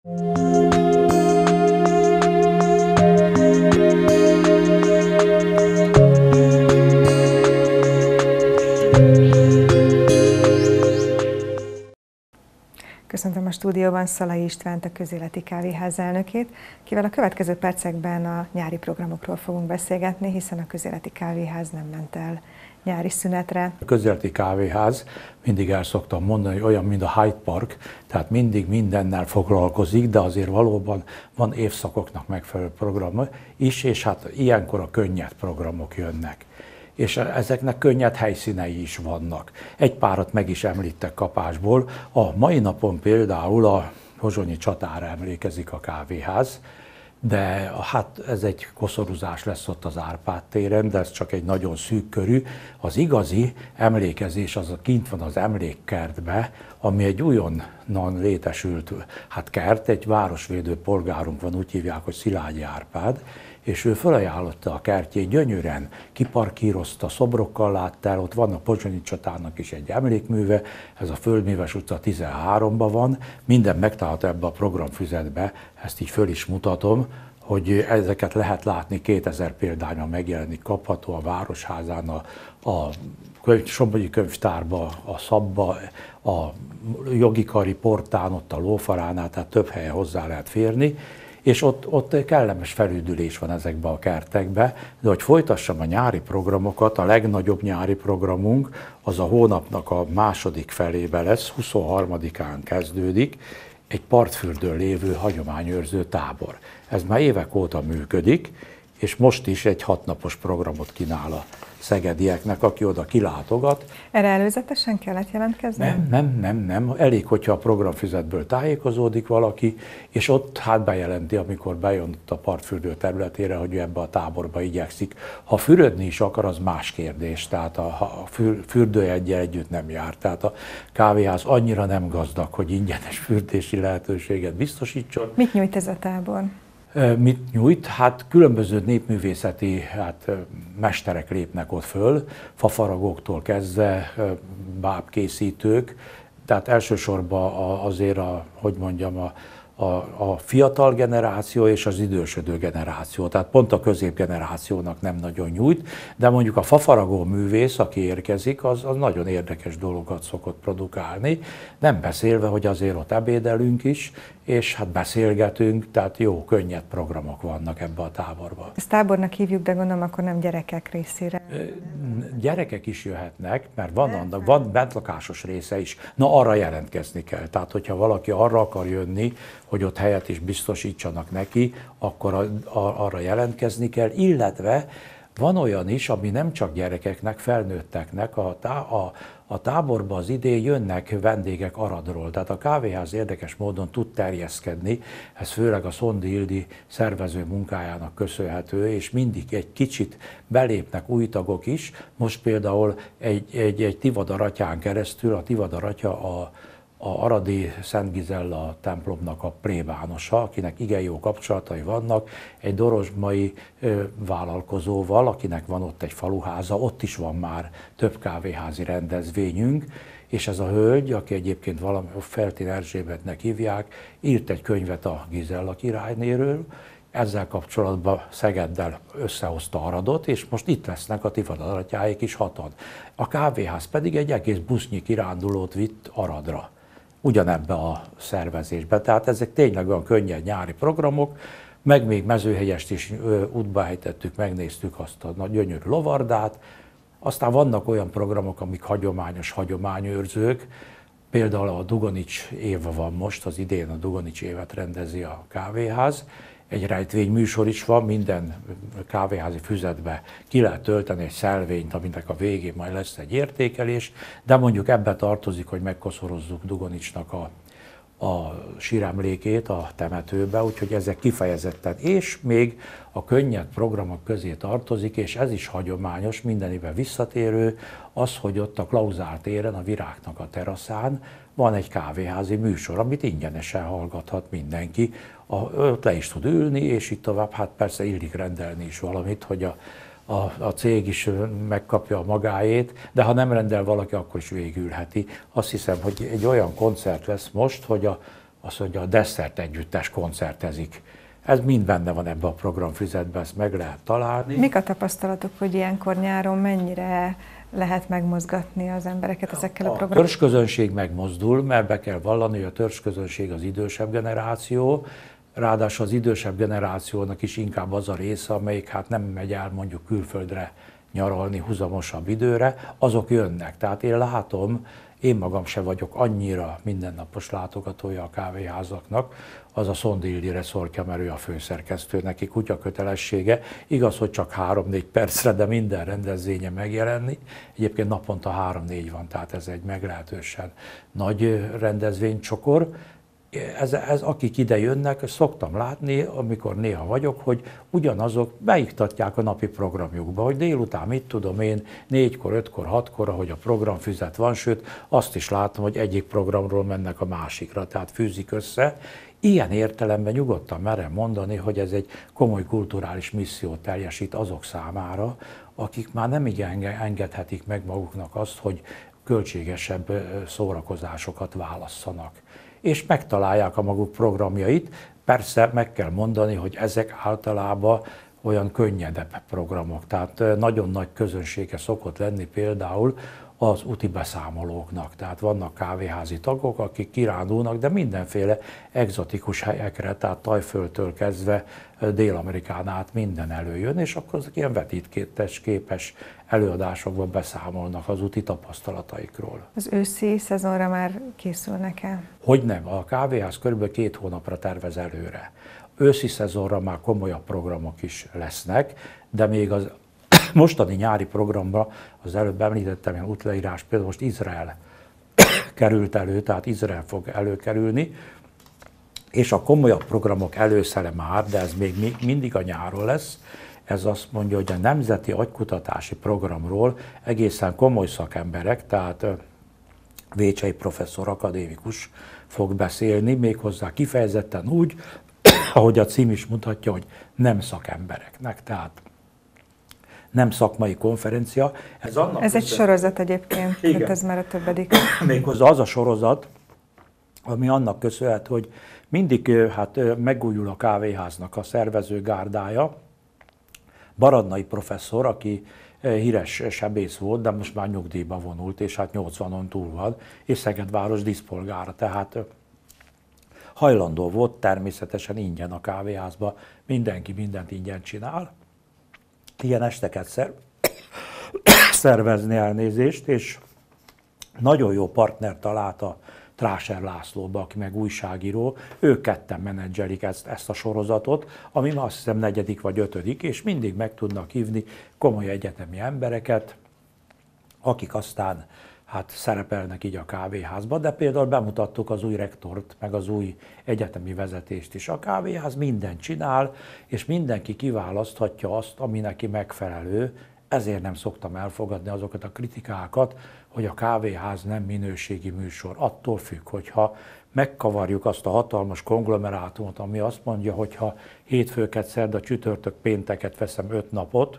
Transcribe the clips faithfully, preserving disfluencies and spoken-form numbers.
Köszöntöm a stúdióban Szalai Istvánt, a Közéleti Kávéház elnökét, kivel a következő percekben a nyári programokról fogunk beszélgetni, hiszen a Közéleti Kávéház nem ment el nyári szünetre. A Közéleti Kávéház, mindig el szoktam mondani, hogy olyan, mint a Hyde Park, tehát mindig mindennel foglalkozik, de azért valóban van évszakoknak megfelelő program is, és hát ilyenkor a könnyed programok jönnek. És ezeknek könnyed helyszínei is vannak. Egy párat meg is említek kapásból. A mai napon például a pozsonyi csatára emlékezik a kávéház, de hát ez egy koszorúzás lesz ott az Árpád téren, de ez csak egy nagyon szűk körű. Az igazi emlékezés az kint van az emlékkertbe, ami egy újonnan létesült hát kert, egy városvédő polgárunk van, úgy hívják, hogy Szilágyi Árpád, és ő felajánlotta a kertjét, gyönyörűen kiparkírozta, szobrokkal látta el, ott van a pozsonyi csatának is egy emlékműve, ez a Földműves utca tizenháromban van, minden megtalálható ebbe a programfüzetbe, ezt így föl is mutatom, hogy ezeket lehet látni, kétezer példányban megjelenik, kapható a Városházán, a, a könyv, Somogyi Könyvtárba, a Szabba, a Jogi Kari Portán, ott a Lófaránál, tehát több helyen hozzá lehet férni, és ott, ott kellemes felüdülés van ezekben a kertekben, de hogy folytassam a nyári programokat, a legnagyobb nyári programunk az a hónapnak a második felébe lesz, huszonharmadikán kezdődik, egy partfürdőn lévő hagyományőrző tábor. Ez már évek óta működik, és most is egy hatnapos programot kínál a szegedieknek, aki oda kilátogat. Erre előzetesen kellett jelentkezni? Nem, nem, nem, nem. Elég, hogyha a programfüzetből tájékozódik valaki, és ott hát bejelenti, amikor bejön a partfürdő területére, hogy ő ebbe a táborba igyekszik. Ha fürödni is akar, az más kérdés, tehát a, a fürdőjeggyel együtt nem jár. Tehát a kávéház annyira nem gazdag, hogy ingyenes fürdési lehetőséget biztosítson. Mit nyújt ez a tábor? Mit nyújt? Hát különböző népművészeti hát, mesterek lépnek ott föl, fafaragóktól kezdve, bábkészítők, tehát elsősorban azért a, hogy mondjam, a, a, a fiatal generáció és az idősödő generáció, tehát pont a középgenerációnak nem nagyon nyújt, de mondjuk a fafaragó művész, aki érkezik, az, az nagyon érdekes dolgokat szokott produkálni, nem beszélve, hogy azért ott ebédelünk is, és hát beszélgetünk, tehát jó, könnyed programok vannak ebbe a táborban. Ezt tábornak hívjuk, de gondolom akkor nem gyerekek részére. Gyerekek is jöhetnek, mert van annak, van bentlakásos része is. Na, arra jelentkezni kell. Tehát, hogyha valaki arra akar jönni, hogy ott helyet is biztosítsanak neki, akkor a, a, arra jelentkezni kell, illetve van olyan is, ami nem csak gyerekeknek, felnőtteknek, a, tá, a, a táborba az idén jönnek vendégek Aradról, tehát a kávéház érdekes módon tud terjeszkedni, ez főleg a Szondi Ildi szervező munkájának köszönhető, és mindig egy kicsit belépnek új tagok is. Most például egy, egy, egy Tivadar atyán keresztül, a Tivadar atya a a aradi Szent Gizella templomnak a plébánosa, akinek igen jó kapcsolatai vannak, egy dorozsmai ö, vállalkozóval, akinek van ott egy faluháza, ott is van már több kávéházi rendezvényünk, és ez a hölgy, aki egyébként valami Feltin Erzsébetnek hívják, írt egy könyvet a Gizella királynéről, ezzel kapcsolatban Szegeddel összehozta Aradot, és most itt lesznek a Tivadar atyáik is hatan. A kávéház pedig egy egész busznyi kirándulót vitt Aradra, ugyanebbe a szervezésbe. Tehát ezek tényleg olyan könnyed nyári programok, meg még Mezőhegyest is útba ejtettük, megnéztük azt a nagy gyönyörű lovardát. Aztán vannak olyan programok, amik hagyományos hagyományőrzők, például a Dugonics éve van most, az idén a Dugonics évet rendezi a kávéház. Egy rejtvény műsor is van, minden kávéházi füzetbe ki lehet tölteni egy szelvényt, aminek a végén majd lesz egy értékelés, de mondjuk ebbe tartozik, hogy megkoszorozzuk Dugonicsnak a, a síremlékét a temetőbe, úgyhogy ezek kifejezetten, és még a könnyed programok közé tartozik, és ez is hagyományos, minden évben visszatérő, az, hogy ott a Klauzál téren, a Virágnak a teraszán van egy kávéházi műsor, amit ingyenesen hallgathat mindenki, a, ott le is tud ülni, és így tovább, hát persze illik rendelni is valamit, hogy a, a, a cég is megkapja a magáét, de ha nem rendel valaki, akkor is végülheti. Azt hiszem, hogy egy olyan koncert lesz most, hogy a, azt mondja, a Desszert együttes koncertezik. Ez mind benne van ebben a programfüzetben, ezt meg lehet találni. Mik a tapasztalatok, hogy ilyenkor nyáron mennyire lehet megmozgatni az embereket ezekkel a, a programokkal? A törzsközönség megmozdul, mert be kell vallani, hogy a törzsközönség az idősebb generáció, ráadásul az idősebb generációnak is inkább az a része, amelyik hát nem megy el mondjuk külföldre nyaralni huzamosabb időre, azok jönnek. Tehát én látom, én magam se vagyok annyira mindennapos látogatója a kávéházaknak, az a Szondi Ildi reszortja, mert ő a főszerkesztő, neki kutya kötelessége. Igaz, hogy csak három-négy percre, de minden rendezvénye megjelenni. Egyébként naponta három-négy van, tehát ez egy meglehetősen nagy rendezvénycsokor. Ez, ez, akik ide jönnek, szoktam látni, amikor néha vagyok, hogy ugyanazok beiktatják a napi programjukba, hogy délután, mit tudom én, négykor, ötkor, hatkor, ahogy a programfüzet van, sőt, azt is látom, hogy egyik programról mennek a másikra, tehát fűzik össze. Ilyen értelemben nyugodtan merem mondani, hogy ez egy komoly kulturális missziót teljesít azok számára, akik már nem igen engedhetik meg maguknak azt, hogy költségesebb szórakozásokat válasszanak. És megtalálják a maguk programjait. Persze meg kell mondani, hogy ezek általában olyan könnyedebb programok, tehát nagyon nagy közönsége szokott lenni például az úti beszámolóknak. Tehát vannak kávéházi tagok, akik kirándulnak, de mindenféle egzotikus helyekre, tehát Tajföldtől kezdve Dél-Amerikán át minden előjön, és akkor azok ilyen vetítőképes képes előadásokban beszámolnak az úti tapasztalataikról. Az őszi szezonra már készülnek-e? Hogy nem, a kávéház körülbelül két hónapra tervez előre. Őszi szezonra már komolyabb programok is lesznek, de még az mostani nyári programban, az előbb említettem, ilyen útleírás, például most Izrael került elő, tehát Izrael fog előkerülni, és a komolyabb programok előszele már, de ez még mindig a nyáron lesz, ez azt mondja, hogy a Nemzeti Agykutatási Programról egészen komoly szakemberek, tehát Vécsei professzor, akadémikus fog beszélni, méghozzá kifejezetten úgy, ahogy a cím is mutatja, hogy nem szakembereknek, tehát nem szakmai konferencia. Ez, annak ez egy sorozat egyébként, tehát ez már a többedik. Méghozzá az a sorozat, ami annak köszönhető, hogy mindig hát, megújul a kávéháznak a szervező gárdája. Baradnai professzor, aki híres sebész volt, de most már nyugdíjba vonult, és hát nyolcvanon túl van, és Szegedváros díszpolgára, tehát hajlandó volt természetesen ingyen a kávéházba, mindenki mindent ingyen csinál. Ilyen esteket szer szervezni, elnézést, és nagyon jó partner talált a Tráser Lászlóba, aki meg újságíró, ők ketten menedzselik ezt, ezt a sorozatot, ami azt hiszem negyedik vagy ötödik, és mindig meg tudnak hívni komoly egyetemi embereket, akik aztán hát szerepelnek így a kávéházban, de például bemutattuk az új rektort, meg az új egyetemi vezetést is. A kávéház mindent csinál, és mindenki kiválaszthatja azt, ami neki megfelelő, ezért nem szoktam elfogadni azokat a kritikákat, hogy a kávéház nem minőségi műsor. Attól függ, hogyha megkavarjuk azt a hatalmas konglomerátumot, ami azt mondja, hogy ha hétfőket, szerda, csütörtök, pénteket veszem öt napot,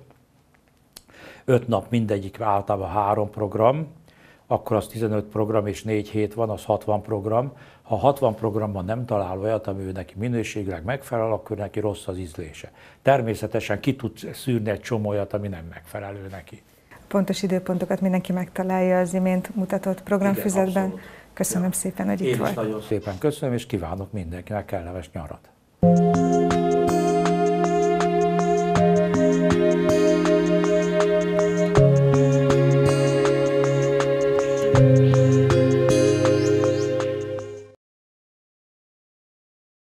öt nap mindegyik általában három program, akkor az tizenöt program és négy hét van, az hatvan program. Ha hatvan programban nem talál olyat, ami ő neki minőségileg megfelel, akkor neki rossz az ízlése. Természetesen ki tud szűrni egy csomó olyat, ami nem megfelelő neki. Pontos időpontokat mindenki megtalálja az imént mutatott programfüzetben. Igen, köszönöm ja. szépen, hogy itt Én volt. Én is nagyon szépen köszönöm, és kívánok mindenkinek kellemes nyarat.